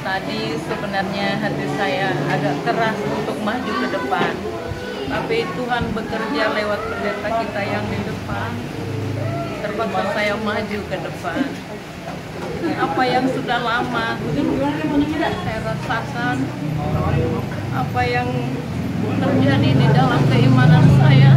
Tadi sebenarnya hati saya agak keras untuk maju ke depan, tapi Tuhan bekerja lewat pendeta kita yang di depan. Terpaksa saya maju ke depan. Apa yang sudah lama saya rasakan, apa yang terjadi di dalam keimanan saya,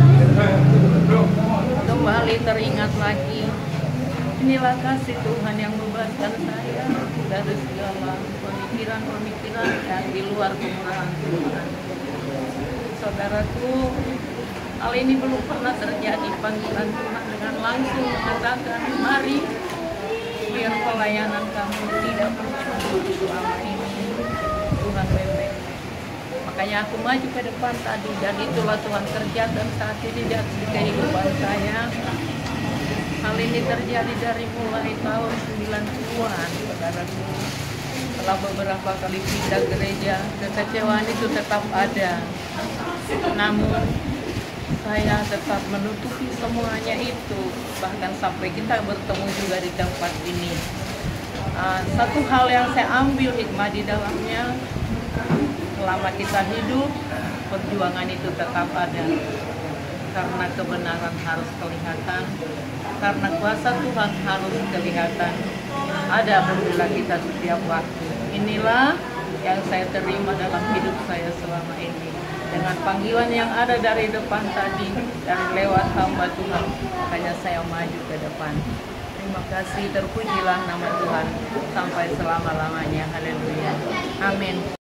kembali teringat lagi. Inilah kasih Tuhan yang membebaskan saya dari segala pemikiran-pemikiran yang di luar kemurahan Tuhan. Saudaraku, hal ini belum pernah terjadi. Panggilan Tuhan dengan langsung mengatakan, mari, biar pelayanan kamu tidak percuma selama ini. Tuhan bebek. Makanya aku maju ke depan tadi, dan itulah Tuhan kerjakan saat ini di kehidupan saya. Hal ini terjadi dari mulai tahun 90-an, saudaraku. Setelah beberapa kali pindah gereja, kekecewaan itu tetap ada. Namun, saya tetap menutupi semuanya itu, bahkan sampai kita bertemu juga di tempat ini. Satu hal yang saya ambil hikmah di dalamnya, selama kita hidup, perjuangan itu tetap ada. Karena kebenaran harus kelihatan, karena kuasa Tuhan harus kelihatan. Ada berbela kita setiap waktu. Inilah yang saya terima dalam hidup saya selama ini. Dengan panggilan yang ada dari depan tadi, dari lewat hamba Tuhan, makanya saya maju ke depan. Terima kasih, terpujilah nama Tuhan sampai selama-lamanya. Haleluya. Amin.